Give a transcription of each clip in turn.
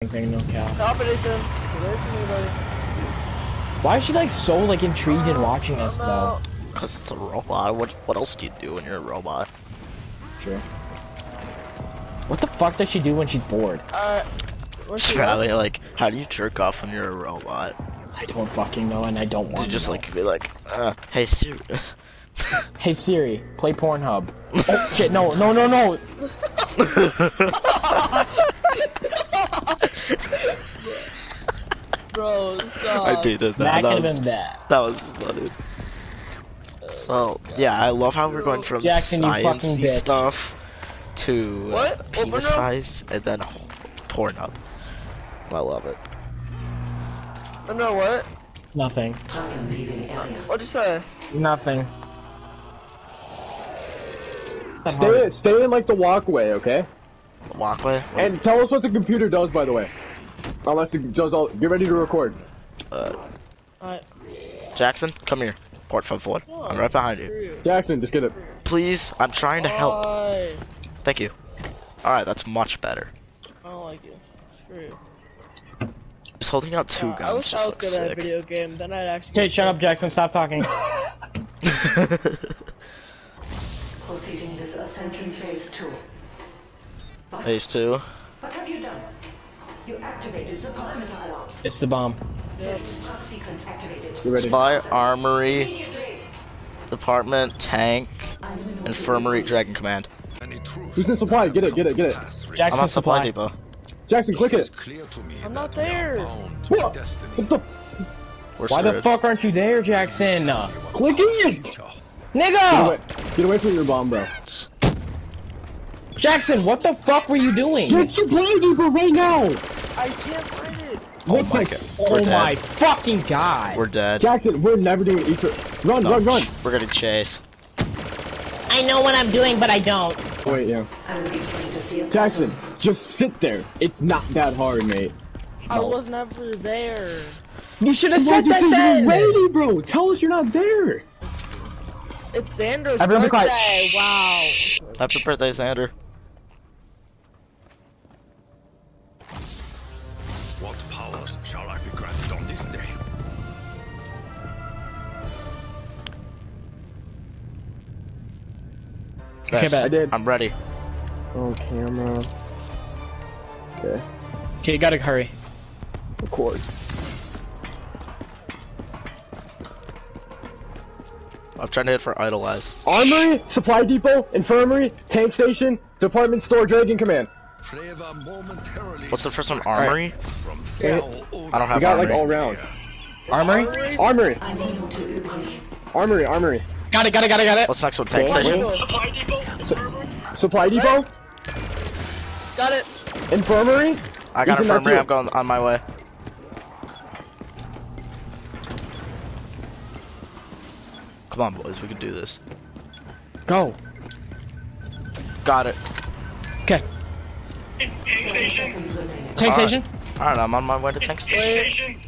fucking thing, no cap. Stop it, Ethan. Away from me, buddy. Why is she like so like intrigued in watching us though? Because it's a robot. What else do you do when you're a robot? Sure. What the fuck does she do when she's bored? Where's she Probably like, how do you jerk off when you're a robot? I don't fucking know, and I don't want To just to know. like be like, hey Siri. Hey Siri, play Pornhub. Oh shit, no. Bro, stop. I did it. That could have was, been bad. that was funny. So yeah, I love how we're going from Jackson, you fucking science-y bitch. stuff to What? penis Open up? size and then Pornhub. I love it. No, what? Nothing. What'd you say? Nothing. Stay in like the walkway, okay? Walkway. And tell us what the computer does, by the way. Unless it does all. Get ready to record. Alright. Jackson, come here. Port forward. I'm right behind you. Jackson, just get it. Please, I'm trying to help. Why? Thank you. Alright, that's much better. I don't like you. Screw you. Just holding out two guns I wish just I was looks good at a sick. video game, then I'd actually. Okay, shut up, Jackson. Stop talking. Proceeding with Ascension Phase 2. Phase 2. What have you done? You activated the perimeter alarms. It's the bomb. Self-destruct sequence activated. You ready? Spy, armory, Immediately. department, tank, infirmary, dragon command. Who's in supply? Get it. I'm Jackson on supply supply. depot. Jackson, click it. I'm not there. What? What the? We're Why the screwed. fuck aren't you there, Jackson? Click it! Nigga! Get away from your bomb, bro. Jackson, what the fuck were you doing? Get your blade depot right now! I can't find it. Oh my god. We're Oh dead. my fucking god! We're dead. Jackson, we're never doing each other. Run, No, run. We're getting chased. I know what I'm doing, but I don't. Wait, yeah. I'm waiting to see a Jackson, just sit there. It's not that hard, mate. I was never there. You should have Why'd said you that say then! you're ready, bro? Tell us you're not there. It's Xander's Everyone be quiet. birthday. Wow. Happy birthday, Xander. What powers shall I be granted on this day? Okay, Yes, bet. I did. I'm ready. Oh, camera. Okay. Okay, you gotta hurry. Record. I'm trying to hit for idolize. Armory, supply depot, infirmary, tank station, department store, dragon command. Flavor momentarily. What's the first one? Armory? From Okay. foul odor. I don't have You got armory. like all round. Armory? Armory, Eine Minute übrig. armory. Got it. What's next one? Tank Okay. station? Supply depot, Got it. infirmary. I got Ethan, that's infirmary. you. I'm going on my way. Come on, boys. We can do this. Go. Got it. Okay. Seconds remaining. Tank station? Alright, I'm on my way to tank station.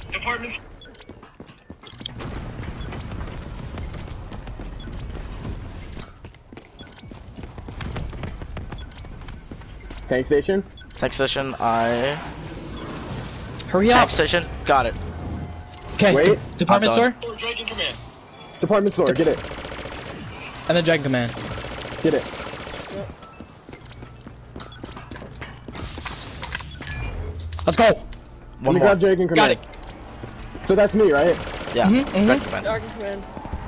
Tank station. Tank station, Hurry up. Tank station, got it. Okay. Wait. Department I'm store? Department store. Get it. And then Dragon Command. Get it. Let's go. Let One me more. grab dragon Got command. it. So that's me, right? Yeah. Mhm. Dragon command. Dragon Command.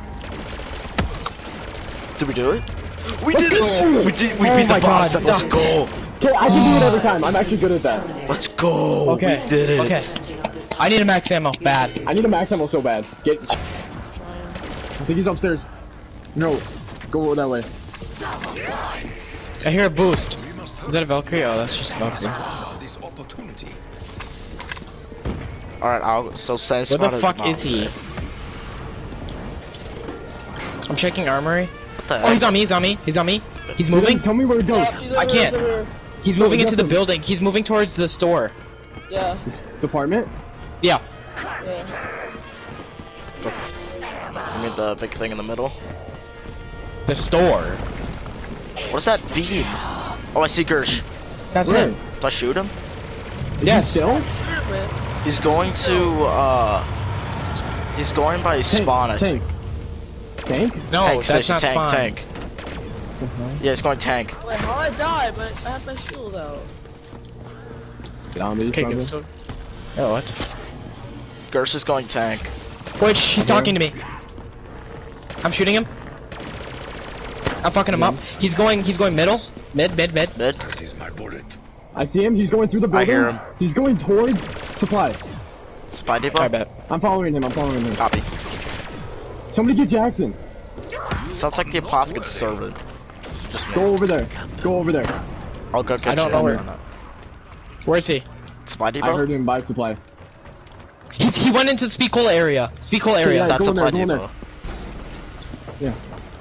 Did we do it? We did go. it! We did. We Oh beat my the boss. God. Let's go. Okay, I can do it every time. I'm actually good at that. Let's go. Okay. We did it. Okay. I need a max ammo. Bad. I need a max ammo so bad. Get. I think he's upstairs. No, go that way. I hear a boost. Is that a Valkyrie? Oh, that's just a Valkyrie. This opportunity. Alright, I'll so send Where the spotted fuck bomb. is he? I'm checking armory. What the Oh, heck? he's on me. He's on me. He's moving. Tell me where to go. Yeah, he's over I here, can't. he's over here. He's moving into the Definitely. building. He's moving towards the store. Yeah. Department. Yeah. Yeah. You mean the big thing in the middle? The store. What is that beam? Oh, I see Gersh. That's Where? him. Do I shoot him? Yes. Still? He's going to, he's going by spawn, I think. Tank? No, Tank that's station, not tank, spawn. tank. Yeah, he's going tank. Wait, how I die? But I have my shield out. Get on me, Okay, brother. good. So, oh, what? Gersh is going tank. Wait, he's talking to me. I'm shooting him. I'm fucking him up. He's going middle. Mid. Mid. This is my bullet. I see him. He's going through the building. I hear him. He's going towards supply. Spy depot. I bet. I'm following him. I'm following him. Copy. Somebody get Jackson. Sounds like the apothecary servant. Just me. Go over there. Go over there. I'll go get I don't you. know where. Where is he? Spy I depot? heard him buy supply. He went into the Speak Hole area. Speak Hole area. Yeah, That's go in there, supply go in there. depot. Yeah.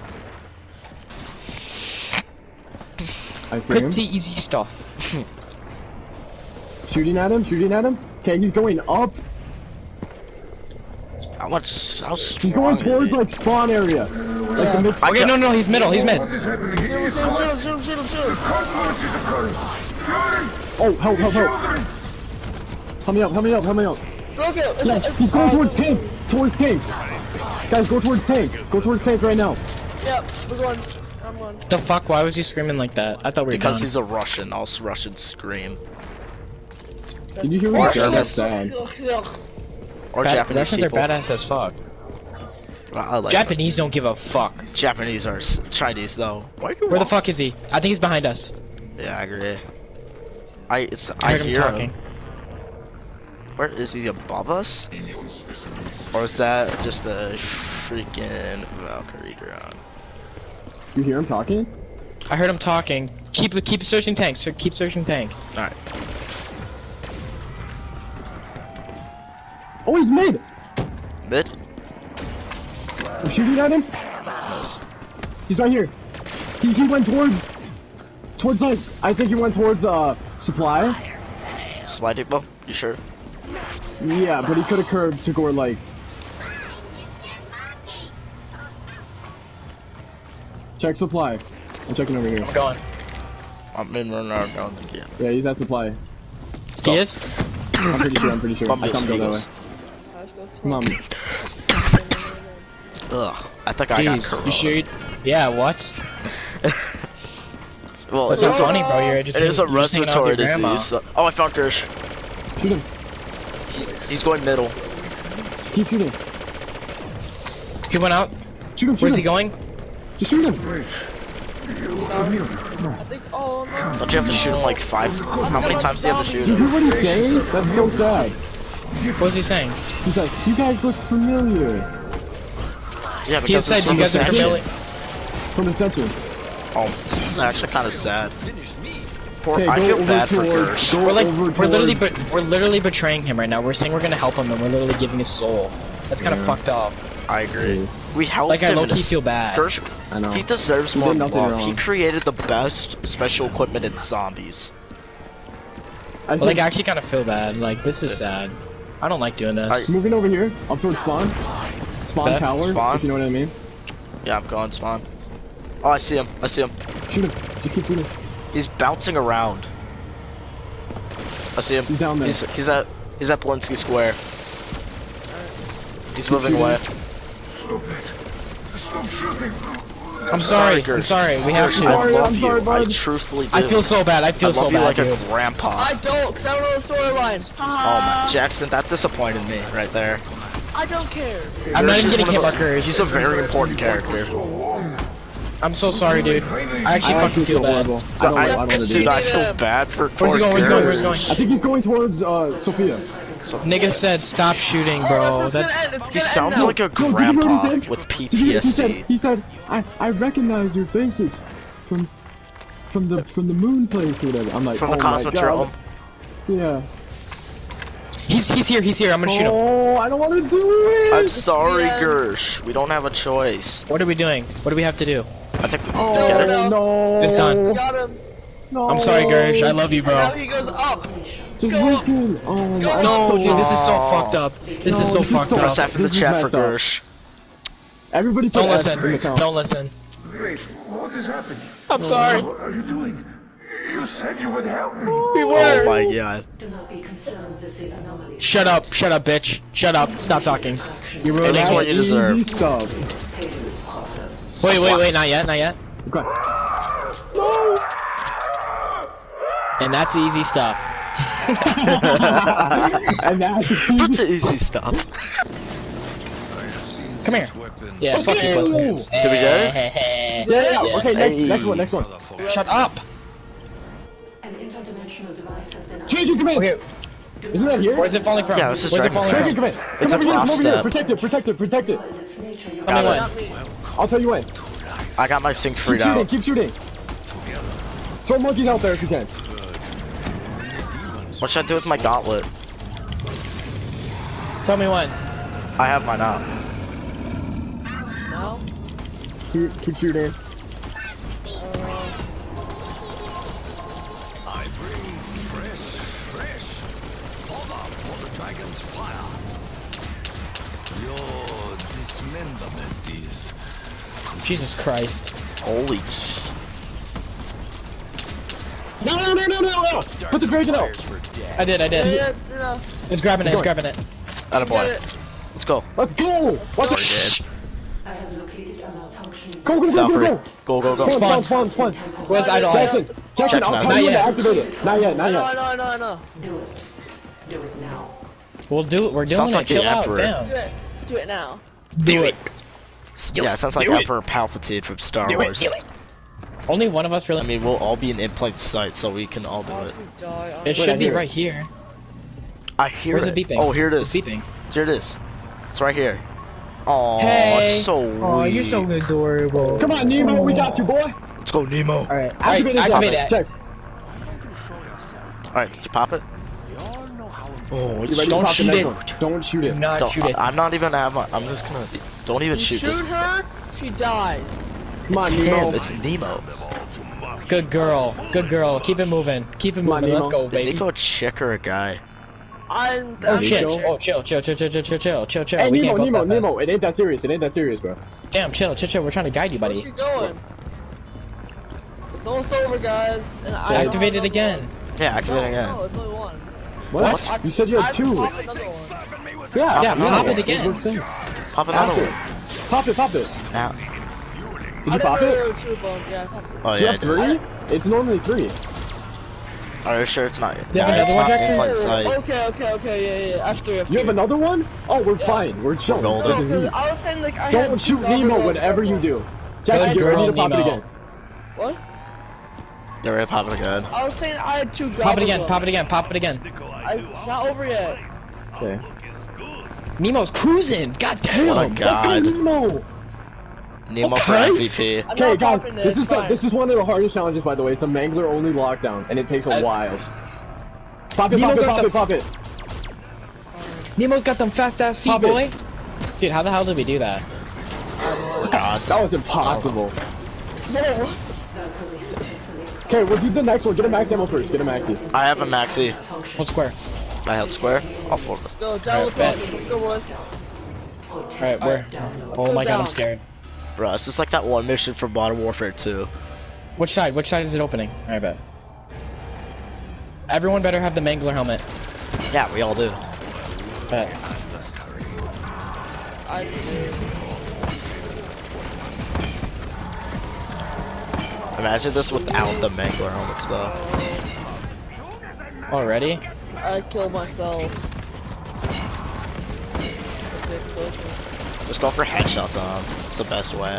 I see him. Pretty easy stuff. Shooting at him. Shooting at him. Okay, he's going up. How He's strong going is towards he? like spawn area. Like the mid. Okay, no, he's middle. He's mid. Shoot him. Oh, help. Help me out. Broke it. Yeah, he's going towards tank. Towards tank. Guys, go towards tank. Go towards tank right now. Yep, we're going. I'm going. The fuck? Why was he screaming like that? I thought we were Because done. he's a Russian. All Russians scream. Did you hear me? Or That's German. sad. Or Bad- Japanese Russians people. are badass as fuck. I like Japanese don't give a fuck. Japanese are Chinese though. Where the fuck is he? I think he's behind us. Yeah, I agree. I I heard him hear talking. him. Where is he above us? Or is that just a freaking Valkyrie drone? You hear him talking? I heard him talking. Keep searching tanks. Keep searching tank. All right. Oh, he's mid. Mid. I'm shooting at him. Nice. He's right here. He went towards like I think he went towards supply. Supply depot. You sure? Yeah, but he could have curved to go like. Check supply. I'm checking over here. I'm going. I'm in running down again. Yeah, he's at supply. He is? I'm pretty sure. I can't go that way. Come on. Ugh. I think I got Jeez, corona. you sure? Yeah, what? Well, That's it not is funny, bro. You're just it is a you're just hanging out with respiratory your grandma. disease. So- Oh, I found Gersh. Shoot him. He's going middle. Keep shooting. He went out. Shoot him. Where's he going? Just shoot him. I think. Oh no. Don't you have to shoot him like 5? How many times do you have to shoot You him? hear what he's saying? That's so sad. What was he saying? He's like, you guys look familiar. Yeah, He because said it's you from guys are Ascension. familiar. From Ascension. Oh, this is actually kind of sad. Poor, Okay, I go feel over bad for towards- Gersh. go We're like over we're literally betraying him right now. We're saying we're gonna help him, and we're literally giving his soul. That's kind of fucked up. I agree. We helped Like, I him. low-key in a- feel bad. Gersh, I know. he deserves He more did nothing love. wrong. He created the best special equipment in zombies. I But, like, said, I actually kind of feel bad. Like, this is sad. I don't like doing this. moving over here, up towards spawn. Spawn Spec? tower, Spawn? if you know what I mean. Yeah, I'm going spawn. Oh, I see him. I see him. Shoot him. Just keep shooting. He's bouncing around. I see him. He's down there. He's at Belinsky Square. He's moving away. I'm sorry. Gersh. I'm sorry. We have Gersh, to. I Sorry, love I'm you. sorry, I bud. truthfully do. I feel so bad. I I feel so love you bad, like dude. a grandpa. I don't, cause I don't know the storyline. Oh my, Jackson, that disappointed me right there. I don't care. I'm not Gersh even is getting one hit of the- markers. He's a very important character. I'm so sorry, dude. I actually I fucking feel bad. horrible. I don't want to do Dude, it. I feel bad for. Where's he going? Where's he going? Where's he going? I think he's going towards Sophia. Nigga said stop shooting, bro. That's He sounds like a No, did you hear grandpa what he said? with He PTSD. said, I recognize your faces from the moon place or whatever. I'm like, From the oh my Cosmodrome. God. Yeah. he's here. He's here. I'm gonna shoot him. Oh, I don't want to do it. I'm sorry, Yeah. Gersh. We don't have a choice. What are we doing? What do we have to do? I think we Oh get it. no. no. It's done. Got him. No. I'm sorry, Gersh. I love you, Now bro. he goes up. Just Go up. looking. Oh my. No, dude, this is so fucked up. This is so this is fucked so- Press up. F in the This is chat for messed up. Gersh. Everybody put Don't F in the listen. count. Don't listen. Wait, what is happening? I'm sorry. What are you doing? You said you would help me. We Oh were. my god. Do not be concerned with the anomaly. Shut up, bitch. Shut up. Stop talking. You It is what you deserve. Easy stuff. Painless process. Wait, not yet. Okay. And that's the easy stuff. And that's That's easy stuff. Come here. Yeah, fuck you, pussy. Did we get it? yeah. Okay, Hey. next one. Shut up. An interdimensional device has been JJ, come in. Okay, Isn't that here? where's it falling from? Yeah, this is Where's it Dragon falling Ball. from? JJ, come in. It's a Come over here. frost Protect it. is its nature. You Tell me Got when. Not me. I'll tell you when. I got my sync freed out. Keep shooting. Throw monkeys out there if you can. What should I do with my gauntlet? Tell me when. I have mine out. No. Keep shooting. I bring fresh fodder for the dragon's fire. Your dismemberment is Jesus Christ. Holy sh... No. Put the dragon out. I did. Yeah, It's grabbing it. Attaboy. Get it. Let's go. Let's go. Watch We it. did. I have located a malfunctioning. Go. Valkyrie. Go. Spawn. Where's Idle Eyes? Jackson, I'll Not tell you when to yet. activate it. Not yet. No. Do it. Do it now. We'll do it. We're doing Sounds it. like the Chill out. Emperor. Damn. Do it now. Do it. Yeah, it sounds like Emperor Palpatine from Star Wars. Only one of us really. I mean, we'll all be in plain sight, so we can all do Watch it. me die. It should be right here. I hear Where's it. it beeping? Oh, here it It's is. beeping. Here it is. It's right here. Oh, Hey. it's so weird. you're so adorable. Come on, Nemo. We got you, boy. Let's go, Nemo. All right. Activate Activate it. it. Check. Alright, did you pop it? Oh, You ready Don't to pop the shoot next it. one? Don't shoot Do it. not shoot it. I'm not even have my, I'm just gonna, don't even You shoot shoot this. her, she dies. Come on, It's Nemo. him, it's Nemo. Good girl. Keep it moving. on, Let's Nemo. go, Is baby. Nico a chick or a guy? I'm Oh I'm shit. Chill. Oh chill. Hey, Hey, we can't go that fast. Nemo. It ain't that serious, bro. Damn, chill. We're trying to guide you, Where's buddy. she going? It's almost over, guys. And I Activate don't it have again. another Yeah, activate it one. again. No, it's only one. What? You said you had I two. pop another one. Yeah, pop it That's again. what I'm saying. Pop another one. Pop it. Now. Did you pop it? Yeah, I popped it. Oh Do you yeah, I have did. 3? It's normally 3. Are you sure it's not? you have it's another one, not in Jackson? plain sight. Okay, yeah. After. You have another one? Oh, we're fine. We're chilling. We're golden. This is No, easy. 'cause I was saying like I had Don't two shoot Nemo goggles, whenever you one. do. Jackson, Good get ready to girl, pop it Nemo. again. What? They're ready to pop it again. I was saying I had two goggles. Pop it again. on. Pop it again. It's not over yet. Okay. Nemo's cruising. God Oh my damn. Let's go, god. Nemo! Nemo for Okay. MVP. I'm Okay, not guys, popping it. this It's fine. is one of the hardest challenges, by the way. It's a Mangler only lockdown, and it takes a while. Pop it, Nemo got the- pop it. Nemo's got them fast ass feet, Pop it. boy. Dude, how the hell did we do that? God. That was impossible. No. Okay, we'll do the next one. Get a max ammo first. Get a maxi. I have a maxi. Hold square. I held square. I'll forward it. Go down the bet. Let's go, boys. Alright, where? Oh go my god, I'm down. scared. Bro, it's just like that one mission from Modern Warfare 2. Which side? Which side is it opening? Alright, bet. Everyone better have the Mangler helmet. Yeah, we all do. Bet. I Imagine this without the Mangler helmets though. Already? killed myself. With the explosion. Just go for headshots on them. It's the best way.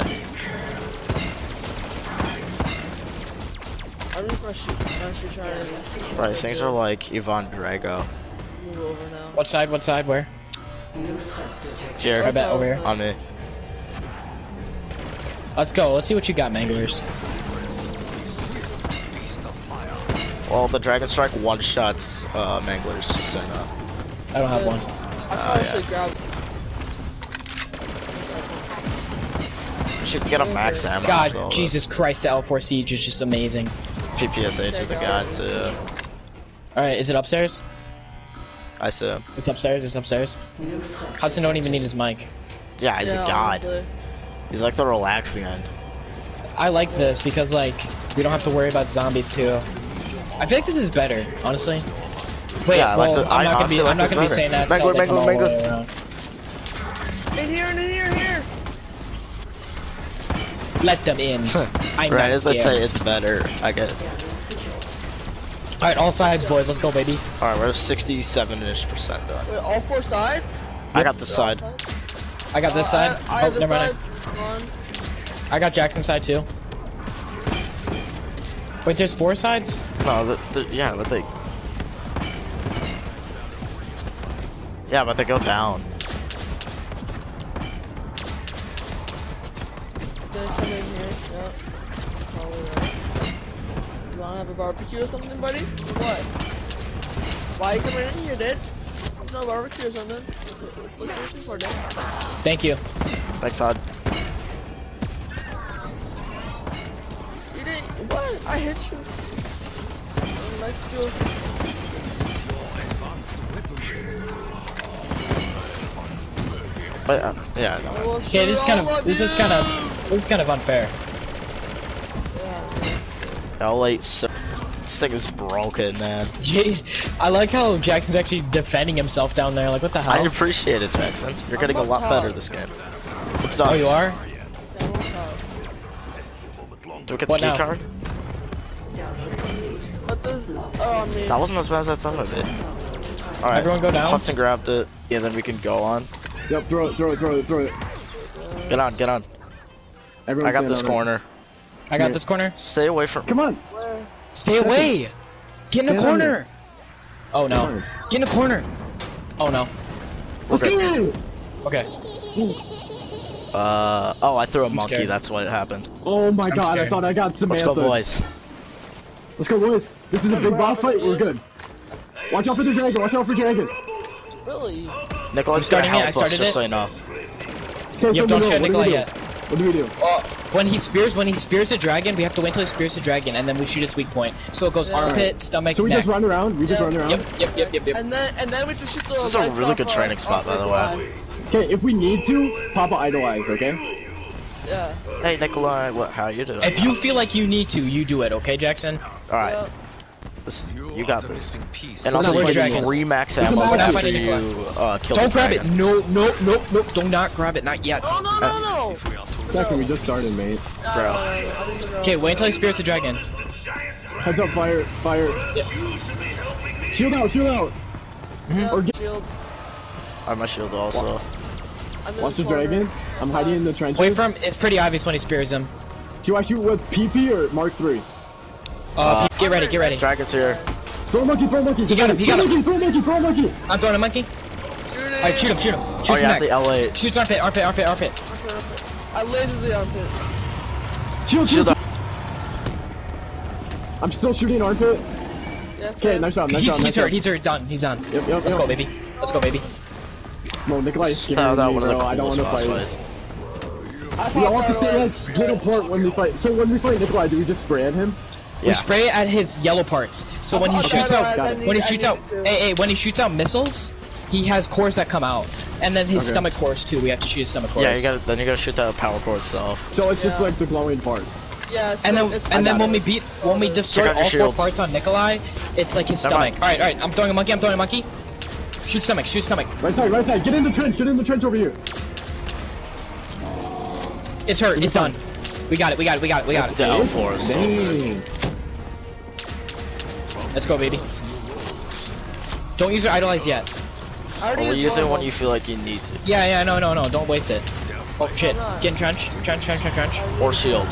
I'm just gonna shoot. I'm actually trying to Right, these things are like Ivan Drago. move over now. What side? What side? Where? Here, I bet over here. on me. Let's go. Let's see what you got, Manglers. Well, the Dragon Strike one-shots Manglers, just saying that. I don't have one. I probably should grab. You should get a max ammo. God, though. Jesus Christ, the L4 Siege is just amazing. PPSH is a god too. Alright, is it upstairs? I see. It's upstairs, it's upstairs. Hudson don't even need his mic. Yeah, he's Yeah, a god. honestly. He's like the relaxing end. I like this because, like, we don't have to worry about zombies, too. I feel like this is better, honestly. Wait, Yeah, I like well, the- I'm I not honestly gonna be, like I'm not this gonna be better. saying that. Mango, until they come all the mango, way mango. around. In here. Let them in. I'm Right, not as I scared. say, it's better. I get it. All right, all sides, boys. Let's go, baby. Alright, we're 67% done. Wait, all 4 sides? I got the side. I got this side. I have Oh, this never mind. side. Come on. I got Jackson's side too. Wait, there's 4 sides? No, yeah, but they. Yeah, but they go down. Gonna come in here. Yep. Probably right. You wanna have a barbecue or something, buddy? Or what? Why you coming in here, dude? No barbecue or something. What's your for, dude? Thank you. Thanks, Odd. You didn't. What? I hit you. Let's do. But yeah, no. Okay, this is kind of unfair. L8 this thing is broken, man. I like how Jackson's actually defending himself down there. Like, what the I hell? appreciate it, Jackson. You're getting a lot better this game. It's done. Oh, you are? Do we get the What key now? card? What does? Oh, I mean. That wasn't as bad as I thought it would be. Alright, Everyone go down? Hudson grabbed it, and then we can go on. Yep, throw it. Get on, get on. Everyone I got stand this on it. corner. I got this corner. Stay away from. Come on. Where? Stay away! Get in the Stand on corner! Oh no. Come on. Get in the corner! Oh no. Let's Okay. go. Okay. Oh, I threw a monkey, scared. that's what happened. Oh my god, scared. I thought I got Let's Samantha. go, boys. Let's go, boys. This is a big boss fight. We're good. Watch out for the dragon. Watch out for dragon. Really? Nicholas starting gonna it, I help us, started just it. so you know. Okay, Yep, so don't we shoot do. Nikolai What do we do? yet. What do we do? When he spears the dragon, we have to wait until he spears the dragon, and then we shoot its weak point. So it goes Yeah. armpit, stomach, So we neck. just run around? We just Yeah. run around? Yep. And then we just shoot the. This is a lights really off good our- training spot, off by the Nikolai. way. Okay, if we need to, Papa idolize, okay? Yeah. Hey, Nikolai, how you doing? If you feel like you need to, you do it, okay, Jackson? Alright, Yeah. you got this. missing piece. And We're also, not you fighting get dragon. 3 max Doesn't ammo matter. We're not after fighting you kill Don't the grab it! dragon. No, do not grab it, not yet. Oh no. Jackson, we just started, mate. Bro. Okay, wait until he spears the dragon. Heads up, fire. Shield out. Yeah, Or get- shield. I have my shield also. I'm in Watch the corner. dragon. I'm hiding in the trenches. Wait for him, it's pretty obvious when he spears him. Do I shoot with PP or Mark 3? Get ready. Dragon's here. Throw a monkey. He got him. Throw a monkey. I'm throwing a monkey. Shoot it. Alright, shoot him. Oh Shoot yeah, him neck. the L8. Shoots armpit. I lasered the armpit. Shield up. I'm still shooting armpit. Yes, Okay, sir. nice job. He's hurt, done. He's done. Yep. Let's go, baby. No, Nikolai's That scaring me, one of the bro. I don't want to coolest fight. boss I We all thought have to that stay was- like split apart when we fight. So when we fight Nikolai, do we just spray at him? We Yeah. spray it at his yellow parts. So when he I shoots thought out, I need- when he I shoots need out, to- when he shoots out missiles, he has cores that come out, and then his Okay. stomach cores too. We have to shoot his stomach cores. Yeah, you gotta shoot that power cord stuff. So it's just Yeah. like the glowing parts. Yeah. And then it's- and then got when it. we destroy Check out your all 4 shields. parts on Nikolai, it's like his Never stomach. mind. All right. I'm throwing a monkey. Shoot stomach. Right side. Get in the trench over here. It's hurt. It's done. We got it. The L4 Dang. Let's go, baby. Don't use your idolize yet. I already Only used use it one when of you feel like you need to. Yeah. No. Don't waste it. Oh shit. not? Get in trench. Trench. Or shield.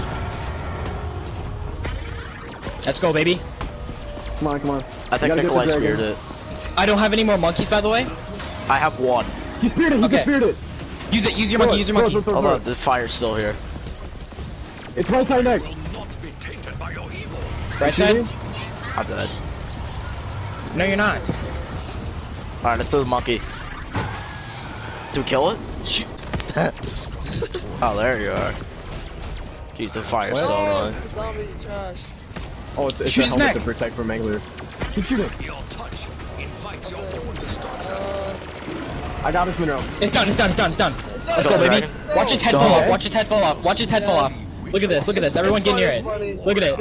Let's go, baby. Come on. I You think gotta get the Nikolai dragon. speared it. I don't have any more monkeys, by the way. I have 1. He speared it. Okay. Use Use your Throw monkey. it, throw it. Hold on, the fire's still here. It's right side next. Will not be tainted by your evil. Right side. I'm dead. No, you're not. Alright, let's do the monkey. Do we kill it? Shoot. Oh, there you are. Jeez, the fire's so Oh, annoying. zombie trash. Oh, it's Shoot a his helmet neck. to protect from angler. Keep shooting. Your touch invites your own destruction. I got this Monroe. It's done. Let's go, go, baby. dragon. Watch his head Go. fall off. Watch his head fall off. We Look at this. Look at this. Everyone get near it. Look at it.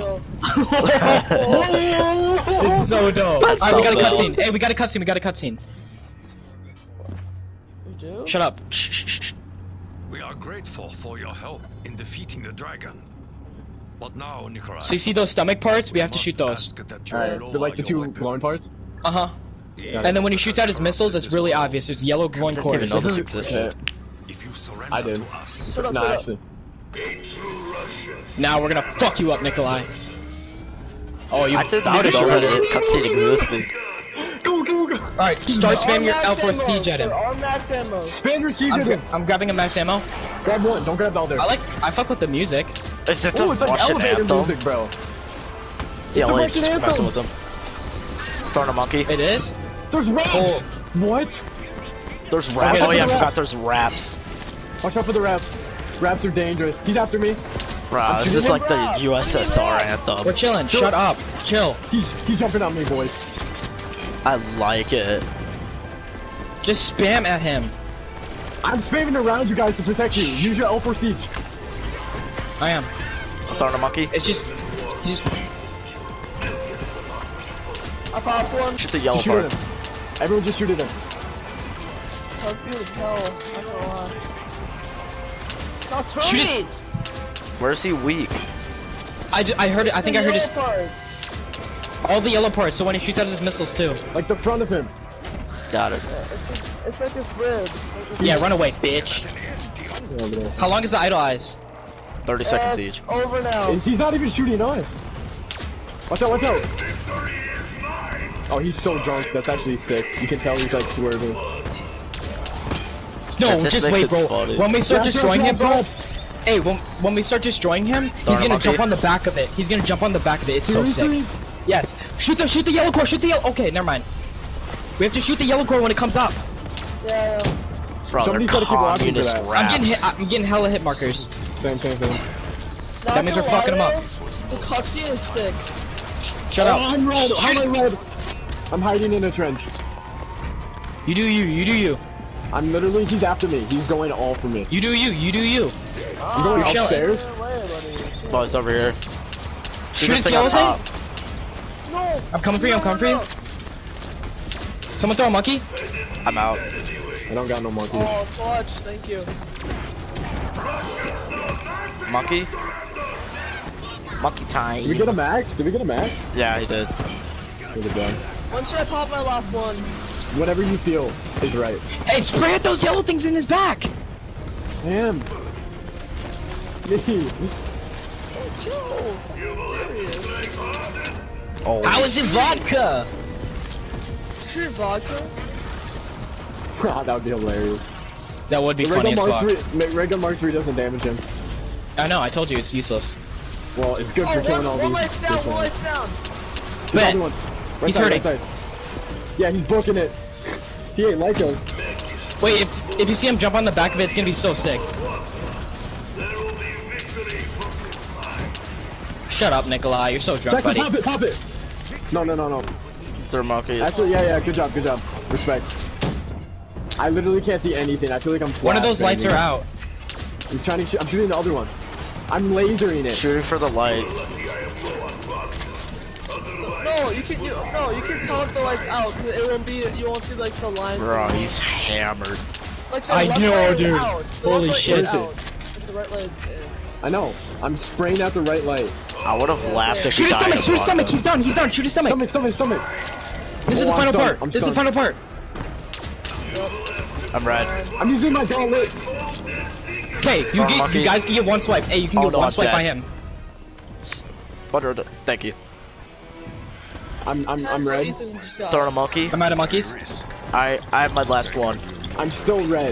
It's so dope. That's Alright, we got a so cutscene. Hey, we got a cutscene. We got a cutscene. We do? Shut up. Shh, shh, shh. We are grateful for your help in defeating the dragon. But now, Nikolai, So you see those stomach parts? We have to must shoot those. ask that you Alright, lower they're like the your two glowing weapons. parts. Uh-huh. And then when he shoots out his missiles, it's really obvious. There's yellow glowing I didn't even cores. know this existed. If you surrender I did. to us, Shut up, No, shut up. actually. Now we're gonna fuck you up, Nikolai. Oh, you I didn't know that cutscene existed. Go, go, go! Alright, start spamming your L4 siege at him. Our max ammo. Spam your siege at him! I'm grabbing a max ammo. Grab one, don't grab the other. I fuck with the music. Is it the Oh, it's like Russian elevator anthem? music, bro. Yeah, the like Russian just messing anthem. with them. Throwing a monkey. It is? There's raps! Oh. What? There's raps. Okay, Oh yeah, I that's a forgot there's raps. Watch out for the raps. Raps are dangerous. He's after me. Bro, this is like the USSR anthem. We're chilling. Shut up. Chill. He's jumping on me, boys. I like it. Just spam at him. I'm spamming around you guys to protect you. Use your L4 siege. I am. I'm throwing a monkey. It's just... I popped one. Shoot the yellow Just shoot part. at him. Everyone just shoot at him. Tough for you to tell. I'm not gonna lie. Stop Shoot turning! his... Where's he weak? I heard it. I think I heard his... Part. All the yellow parts, so when he shoots out his missiles too. Like the front of him. Got it. It's like his ribs. Yeah, run away, bitch. Over there. How long is the idle eyes? 30 seconds It's each. over now. He's not even shooting us. Watch out, watch out. Oh, he's so drunk. That's actually sick. You can tell he's like swerving. No, That just just makes wait, it bro. funny. When we start Grab, destroying grab, him, bro. grab. Hey, when we start destroying him, he's Throwing a gonna jump monkey. on the back of it. He's gonna jump on the back of it. It's so Seriously? sick. Yes. Shoot the yellow core. Shoot the yellow. Okay, never mind. We have to shoot the yellow core when it comes up. Yeah, yeah. Bro, Somebody's they're gotta keep watching for communist that. raps. I'm getting hella hit markers. Same, same, same. That means we're gonna fucking him lie, up. though, The cutscene is sick. Shut Oh, up. I'm red. Shoot I'm red. I'm hiding in a trench. You do you. You do you. I'm literally, he's after me. He's going all for me. You do you. You do you. I'm going You're chilling. upstairs. Oh, he's over here. Shoot this its thing on yellow top. thing. No! I'm coming for you. I'm coming for you. Someone throw a monkey. I'm out. I don't got no monkey. Oh, clutch, thank you. Monkey? Monkey time. Did we get a max? Did we get a max? Yeah, he did. Good job. When should I pop my last one? Whatever you feel is right. Hey, spray at those yellow things in his back. Damn. Me. Chill. Serious. Oh, How is it vodka? Shoot vodka? That would be hilarious. That would be The funny Ray as Gun Mark fuck. 3, Ray Gun Mark 3 doesn't damage him. I know. I told you it's useless. Well, it's good for Oh, killing all one these. life down, one life down. There's Bet. another one. Right He's side, hurting. right side. Yeah, he's booking it. He ain't like us. Wait, if you see him jump on the back of it, it's gonna be so sick. Shut up, Nikolai. You're so drunk, Jackson, buddy. pop it, pop it. No, no, no, no. they're monkeys. Actually, yeah, good job, good job. Respect. I literally can't see anything. I feel like I'm One of those flat lights are banging. out. I'm trying to shoot. I'm shooting the other one. I'm lasering it. Shooting for the light. No, you can tell if the light's out, cause it won't be, you won't see like the lines. Bro, he's hammered. Like the I left know, light is dude. out. The Holy left light shit. is out. If the right light's in. I know. I'm spraying at the right light. I would have laughed if Shoot he his died stomach. of Shoot his stomach. vodka. He's done. He's done. Shoot his stomach. Stomach. This is the I'm final stunned. part. I'm This is the stunned. final part. I'm red. I'm using my gauntlet. Okay, you monkey. guys can get one swipe. Hey, you can Oh, get no, one I'm swipe dead. by him. Thank you. I'm red. Ethan just got- Throwing a monkey. I'm out of monkeys. I have my last one. I'm still red.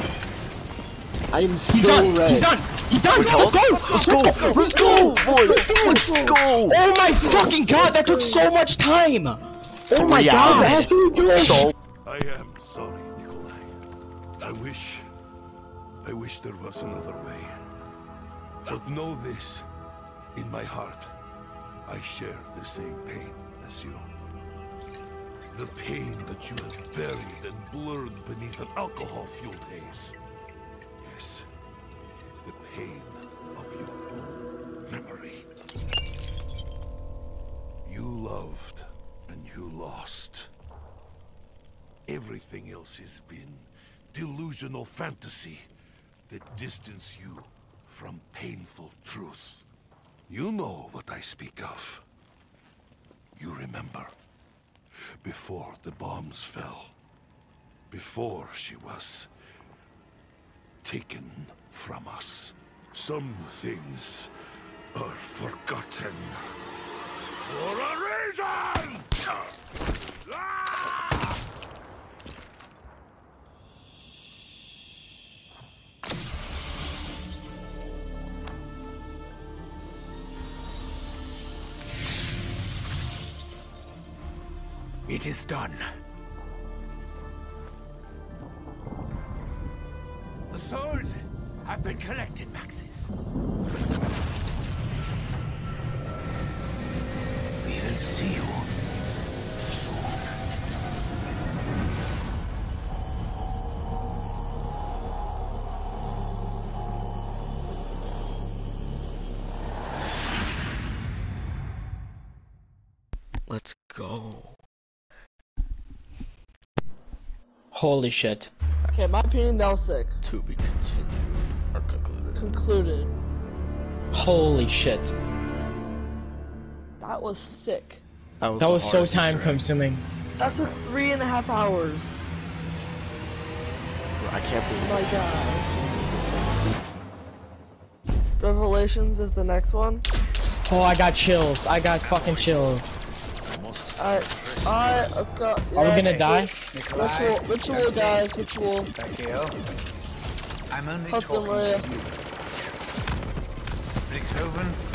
I am He's still done. red. He's done. He's done. Let's go. Let's go. Let's go, boys. Let's go. Oh my fucking god, that took so much time. Oh my 3 god. hours. So I am sorry, Nikolai. I wish there was another way. But know this, in my heart, I share the same pain as you. The pain that you have buried and blurred beneath an alcohol-fueled haze. Yes, the pain of your own loved and you lost. Everything else has been delusional fantasy that distance you from painful truth. You know what I speak of. You remember, before the bombs fell, before she was taken from us. Some things are forgotten for a reason! Ah! It is done. The souls have been collected, Maxis. We will see you soon. Let's go. Holy shit. Okay, my opinion, that was sick. To be continued or concluded. Concluded. Holy shit. That was sick. That the was so hardest time Easter egg. consuming. That took 3.5 hours. I can't Oh believe my god. Revelations is the next one. Oh, I got chills. I got fucking chills. Alright, let's go. Are we gonna die? Ritual, guys, ritual. Thank you. I'm only Hudson, talking Maria. to you. Richthofen,